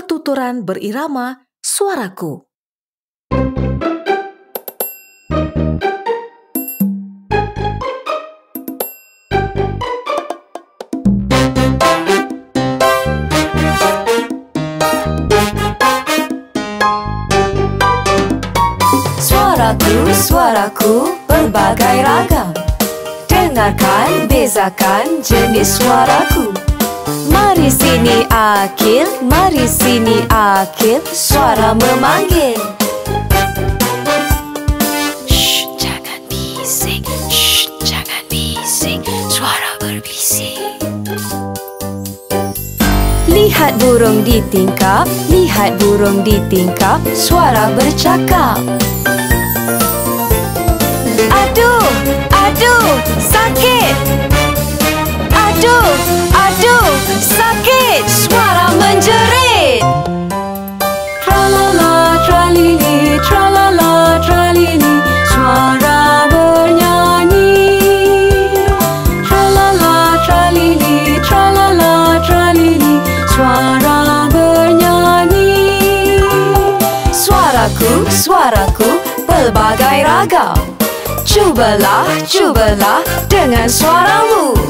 pertuturan berirama suaraku. Suaraku, suaraku berbagai ragam. Dengarkan, bezakan jenis suaraku. Mari sini Akil, mari sini Akil, suara memanggil. Shh, jangan bising, shh, jangan bising, suara berbisik. Lihat burung di tingkap, lihat burung di tingkap, suara bercakap. Aduh, aduh, sakit. Aduh, aduh, sakit. Suara menjerit. Tralala, tralili, tralala, tralili, suara bernyanyi. Tralala, tralili, tralala, tralili, suara bernyanyi. Suaraku, suaraku pelbagai ragam. Cubalah, cubalah dengan suaramu.